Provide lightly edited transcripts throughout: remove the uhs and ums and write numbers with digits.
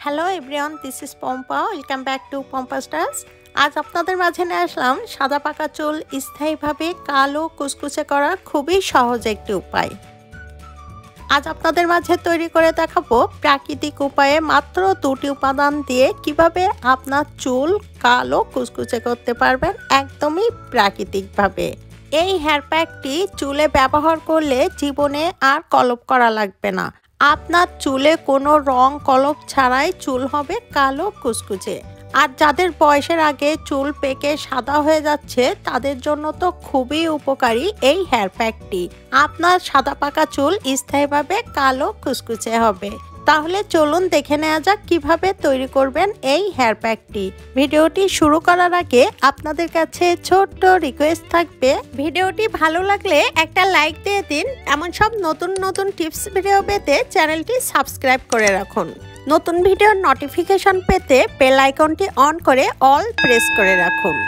Hello everyone, this is Pompa. Welcome back to Pompa styles. আজ আপনাদের মাঝে নিয়ে আসলাম সাদা পাকা চুল স্থায়ীভাবে কালো কুচকুচে করার খুবই সহজ একটি উপায়। আজ আপনাদের মাঝে তৈরি করে দেখাবো প্রাকৃতিক উপায়ে মাত্র 2টি উপাদান দিয়ে কিভাবে আপনার চুল কালো কুচকুচে করতে পারবেন একদমই প্রাকৃতিকভাবে। এই হেয়ার প্যাকটি চুলে ব্যবহার করলে জীবনে আর কলপ করা লাগবে না। আপনার চুলে কোনো রং কলপ ছাড়াই চুল হবে কালো কুচকুচে। আর যাদের বয়সের আগে চুল পেকে সাদা হয়ে যাচ্ছে তাদের জন্য তো খুবই উপকারী এই হেয়ার প্যাকটি। আপনার সাদা পাকা চুল স্থায়ীভাবে কালো কুচকুচে হবে। তাহলে চলুন দেখে নেওয়া যাক কিভাবে তৈরি করবেন এই হেয়ার প্যাকটি। ভিডিওটি শুরু করার আগে আপনাদের কাছে ছোট্ট রিকোয়েস্ট থাকবে, ভিডিওটি ভালো লাগলে একটা লাইক দিয়ে দিন। এমন সব নতুন নতুন টিপস ভিডিও পেতে চ্যানেলটি সাবস্ক্রাইব করে রাখুন। নতুন ভিডিওর নোটিফিকেশন পেতে বেল আইকনটি অন করে অল প্রেস করে রাখুন।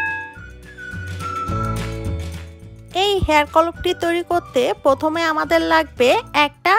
এই হেয়ার কলপটি তৈরি করতে প্রথমে আমাদের লাগবে একটা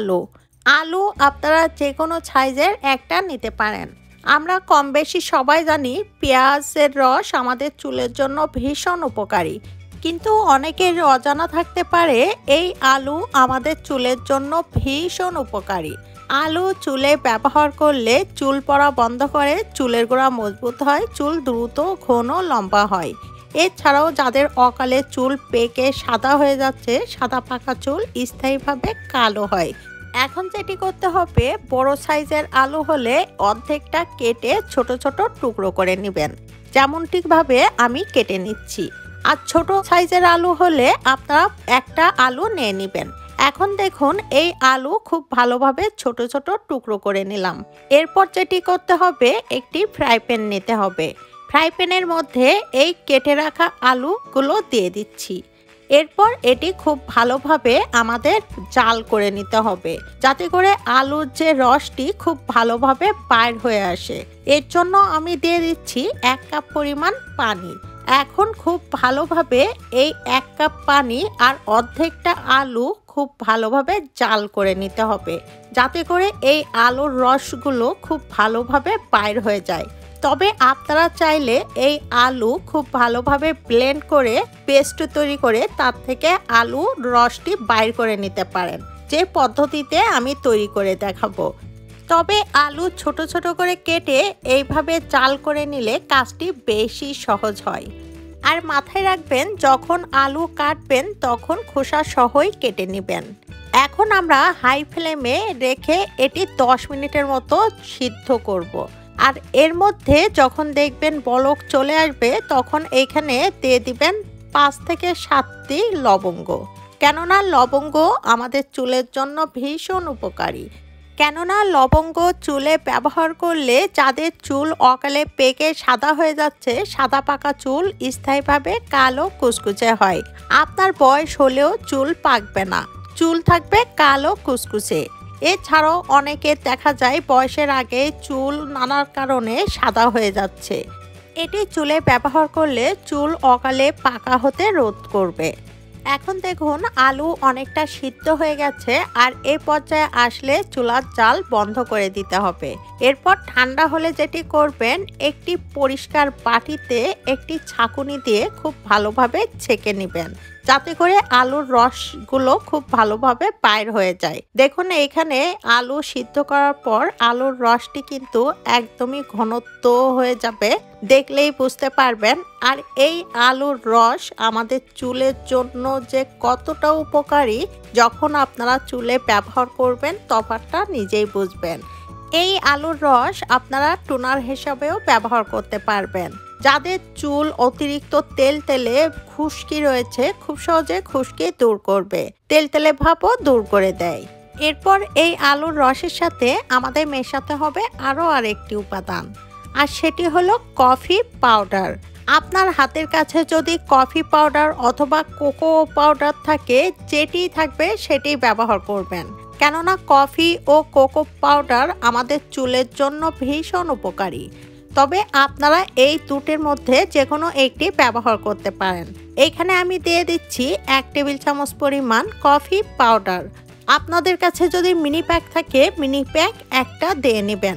আলু আপনারা যে কোনো সাইজের একটা নিতে পারেন। আমরা কম বেশি সবাই জানি পেঁয়াজের রস আমাদের চুলের জন্য ভীষণ উপকারী, কিন্তু অনেকের অজানা থাকতে পারে এই আলু আমাদের চুলের জন্য ভীষণ উপকারী। আলু চুলে ব্যবহার করলে চুল পড়া বন্ধ করে, চুলের গোড়া মজবুত হয়, চুল দ্রুত ঘন লম্বা হয়। এছাড়াও যাদের অকালে চুল পেকে সাদা হয়ে যাচ্ছে, সাদা পাকা চুল স্থায়ীভাবে কালো হয়। এখন যেটি করতে হবে, বড় সাইজের আলু হলে অর্ধেকটা কেটে ছোট ছোট টুকরো করে নেবেন, যেমনটিভাবে আমি কেটে নিচ্ছি। আর ছোট সাইজের আলু হলে আপনারা একটা আলু নিয়ে নেবেন। এখন দেখুন এই আলু খুব ভালোভাবে ছোট ছোট টুকরো করে নিলাম। এরপর যেটি করতে হবে, একটি ফ্রাই প্যান নিতে হবে। ফ্রাই প্যানের মধ্যে এই কেটে রাখা আলুগুলো দিয়ে দিচ্ছি। এরপর এটি খুব ভালোভাবে আমাদের জাল করে নিতে হবে, যাতে করে আলুর যে রসটি খুব ভালোভাবে বাইর হয়ে আসে। এর জন্য আমি দিয়ে দিচ্ছি 1 কাপ পরিমাণ পানি। এখন খুব ভালোভাবে এই 1 কাপ পানি আর অর্ধেকটা আলু খুব ভালোভাবে জাল করে নিতে হবে, যাতে করে এই আলুর রসগুলো খুব ভালোভাবে বাইর হয়ে যায়। তবে আপনারা চাইলে এই আলু খুব ভালোভাবে ব্লেন্ড করে পেস্ট তৈরি করে তার থেকে আলু রসটি বাইর করে নিতে পারেন, যে পদ্ধতিতে আমি তৈরি করে দেখাবো। তবে আলু ছোট ছোট করে কেটে এইভাবে জাল করে নিলে কাজটি বেশি সহজ হয়। আর মাথায় রাখবেন, যখন আলু কাটবেন তখন খোসা সহই কেটে নেবেন। এখন আমরা হাই ফ্লেমে রেখে এটি 10 মিনিটের মতো সিদ্ধ করব। আর এর মধ্যে যখন দেখবেন বলক চলে আসবে, তখন এইখানে দিয়ে দিবেন 5 থেকে 7টি লবঙ্গ। কেননা লবঙ্গ আমাদের চুলের জন্য ভীষণ উপকারী। কেননা লবঙ্গ চুলে ব্যবহার করলে যাদের চুল অকালে পেকে সাদা হয়ে যাচ্ছে, সাদা পাকা চুল স্থায়ীভাবে কালো কুচকুচে হয়। আপনার বয়স হলেও চুল পাকবে না, চুল থাকবে কালো কুচকুচে। এছাড়াও অনেকের দেখা যায় বয়সের আগে চুল নানা কারণে সাদা হয়ে যাচ্ছে। এটি চুলে ব্যবহার করলে চুল অকালে পাকা হতে রোধ করবে। এখন দেখুন আলু অনেকটা সিদ্ধ হয়ে গেছে। আর এই পর্যায়ে আসলে চুলার জাল বন্ধ করে দিতে হবে। এরপর ঠান্ডা হলে যেটি করবেন, একটি পরিষ্কার বাটিতে একটি ছাঁকুনি দিয়ে খুব ভালোভাবে ছেঁকে নেবেন, যাতে করে আলুর রসগুলো খুব ভালোভাবে বাইর হয়ে যায়। দেখুন এইখানে আলু সিদ্ধ করার পর আলুর রসটি কিন্তু একদমই ঘনত্ব হয়ে যাবে, দেখলেই বুঝতে পারবেন। আর এই আলুর রস আমাদের চুলের জন্য যে কতটা উপকারী, যখন আপনারা চুলে ব্যবহার করবেন তফাৎটা নিজেই বুঝবেন। এই আলুর রস আপনারা টোনার হিসাবেও ব্যবহার করতে পারবেন। যাদের চুল অতিরিক্ত তেলে খুশকি রয়েছে, খুব সহজে খুশকি দূর করবে, তেলে ভাবও দূর করে দেয়। এরপর এই আলুর রসের সাথে আমাদের মেশাতে হবে আরও আরেকটি উপাদান, আর সেটি হলো কফি পাউডার। আপনার হাতের কাছে যদি কফি পাউডার অথবা কোকো পাউডার থাকে, যেটি থাকবে সেটি ব্যবহার করবেন। কেননা কফি ও কোকো পাউডার আমাদের চুলের জন্য ভীষণ উপকারী। তবে আপনারা এই দুটির মধ্যে যে কোনো একটি ব্যবহার করতে পারেন। এইখানে আমি দিয়ে দিচ্ছি 1 টেবিল চামচ পরিমাণ কফি পাউডার। আপনাদের কাছে যদি মিনি প্যাক থাকে, মিনি প্যাক একটা দিয়ে নেবেন।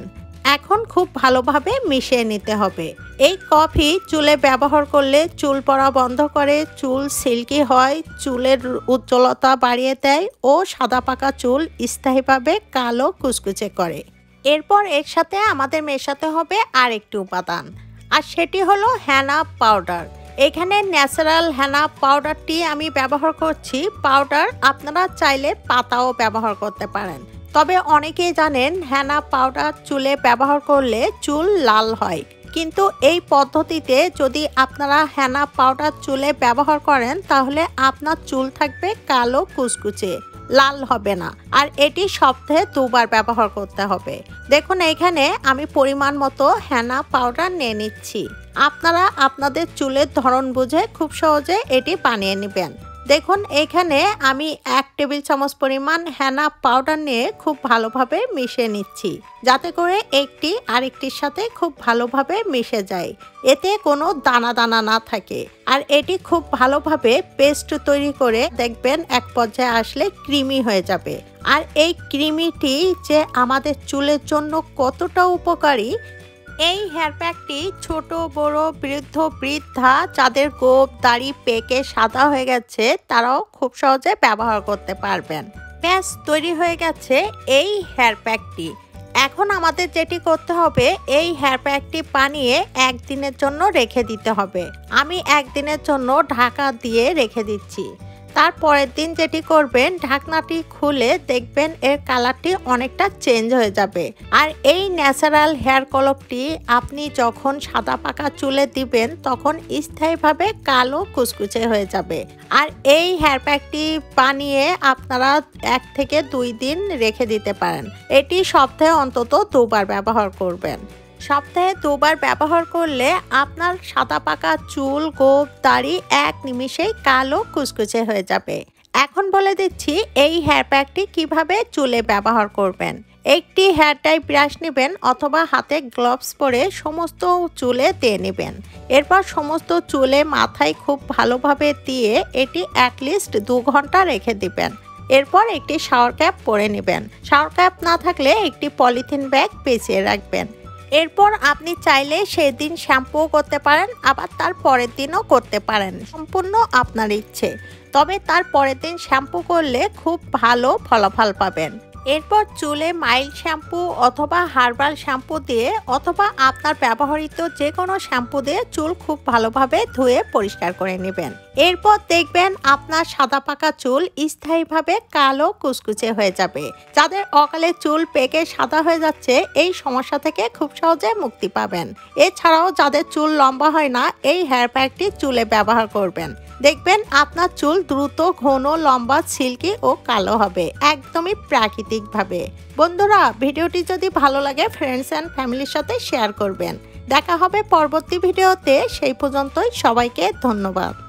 এখন খুব ভালোভাবে মিশিয়ে নিতে হবে। এই কফি চুলে ব্যবহার করলে চুল পড়া বন্ধ করে, চুল সিল্কি হয়, চুলের উজ্জ্বলতা বাড়িয়ে দেয় ও সাদা পাকা চুল স্থায়ীভাবে কালো কুচকুচে করে। এরপর এর সাথে আমাদের মেশাতে হবে আরেকটি উপাদান, আর সেটি হলো হেনা পাউডার। এখানে ন্যাচারাল হেনা পাউডারটি আমি ব্যবহার করছি। পাউডার আপনারা চাইলে পাতাও ব্যবহার করতে পারেন, তবে অনেকেই জানেন হেনা পাউডার চুলে ব্যবহার করলে চুল লাল হয়, কিন্তু এই পদ্ধতিতে যদি আপনারা হেনা পাউডার চুলে ব্যবহার করেন তাহলে আপনার চুল থাকবে কালো কুচকুচে, লাল হবে না। আর এটি সপ্তাহে 2 বার ব্যবহার করতে হবে। দেখুন এখানে আমি পরিমাণ মতো হেনা পাউডার নিয়ে নিচ্ছি। আপনারা আপনাদের চুলের ধরন বুঝে খুব সহজে এটি বানিয়ে নেবেন। দেখুন এখানে আমি 1 টেবিল চামচ পরিমাণ হেনা পাউডার নিয়ে খুব ভালোভাবে মিশিয়ে নিচ্ছি, যাতে করে একটি আরেকটির সাথে খুব ভালোভাবে মিশে যায়, এতে কোনো দানা দানা না থাকে। আর এটি খুব ভালোভাবে পেস্ট তৈরি করে দেখবেন এক পর্যায়ে আসলে ক্রিমি হয়ে যাবে। আর এই ক্রিমিটি যে আমাদের চুলের জন্য কতটা উপকারী, এই হেয়ার প্যাকটি ছোট বড় বৃদ্ধ বৃদ্ধা যাদের গোঁফ দাড়ি পেকে সাদা হয়ে গেছে তারাও খুব সহজে ব্যবহার করতে পারবেন। ব্যাস তৈরি হয়ে গেছে এই হেয়ার প্যাকটি। এখন আমাদের যেটি করতে হবে, এই হেয়ার প্যাকটি বানিয়ে 1 দিনের জন্য রেখে দিতে হবে। আমি 1 দিনের জন্য ঢাকা দিয়ে রেখে দিচ্ছি। তারপরের দিন যেটি করবেন, ঢাকনাটি খুলে দেখবেন এর কালারটি অনেকটা চেঞ্জ হয়ে যাবে। আর এই ন্যাচারাল হেয়ার কলপটি আপনি যখন সাদা পাকা চুলে দিবেন তখন স্থায়ীভাবে কালো কুচকুচে হয়ে যাবে। আর এই হেয়ার প্যাকটি বানিয়ে আপনারা 1 থেকে 2 দিন রেখে দিতে পারেন। এটি সপ্তাহে অন্তত 2 বার ব্যবহার করবেন। সপ্তাহে 2 বার ব্যবহার করলে আপনার সাদা পাকা চুল গোঁফ দাড়ি 1 নিমিষেই কালো কুচকুচে হয়ে যাবে। এখন বলে দিচ্ছি এই হেয়ার প্যাকটি কিভাবে চুলে ব্যবহার করবেন। একটি হেয়ার টাই ব্রাশ নেবেন অথবা হাতে গ্লাভস পরে সমস্ত চুলে দিয়ে নেবেন। এরপর সমস্ত চুলে মাথায় খুব ভালোভাবে দিয়ে এটি অ্যাটলিস্ট 2 ঘন্টা রেখে দিবেন। এরপর একটি শাওয়ার ক্যাপ পরে নেবেন। শাওয়ার ক্যাপ না থাকলে একটি পলিথিন ব্যাগ পেঁচিয়ে রাখবেন। এরপর আপনি চাইলে সেদিন শ্যাম্পু করতে পারেন, আবার তার পরের দিনও করতে পারেন, সম্পূর্ণ আপনার ইচ্ছে। তবে তার পরের দিন শ্যাম্পু করলে খুব ভালো ফলাফল পাবেন। এরপর চুলে মাইল্ড শ্যাম্পু অথবা হার্বাল শ্যাম্পু দিয়ে অথবা আপনার ব্যবহৃত যে কোনো শ্যাম্পু দিয়ে চুল খুব ভালোভাবে ধুয়ে পরিষ্কার করে নেবেন। এরপর দেখবেন আপনার সাদা পাকা চুল স্থায়ীভাবে কালো কুচকুচে হয়ে যাবে। যাদের অকালে চুল পেকে সাদা হয়ে যাচ্ছে এই সমস্যা থেকে খুব সহজে মুক্তি পাবেন। এছাড়াও যাদের চুল লম্বা হয় না, এই হেয়ার প্যাকটি চুলে ব্যবহার করবেন। দেখবেন আপনার চুল দ্রুত ঘন লম্বা সিল্কি ও কালো হবে, একদমই প্রাকৃতিকভাবে। বন্ধুরা, ভিডিওটি যদি ভালো লাগে ফ্রেন্ডস অ্যান্ড ফ্যামিলির সাথে শেয়ার করবেন। দেখা হবে পরবর্তী ভিডিওতে। সেই পর্যন্তই সবাইকে ধন্যবাদ।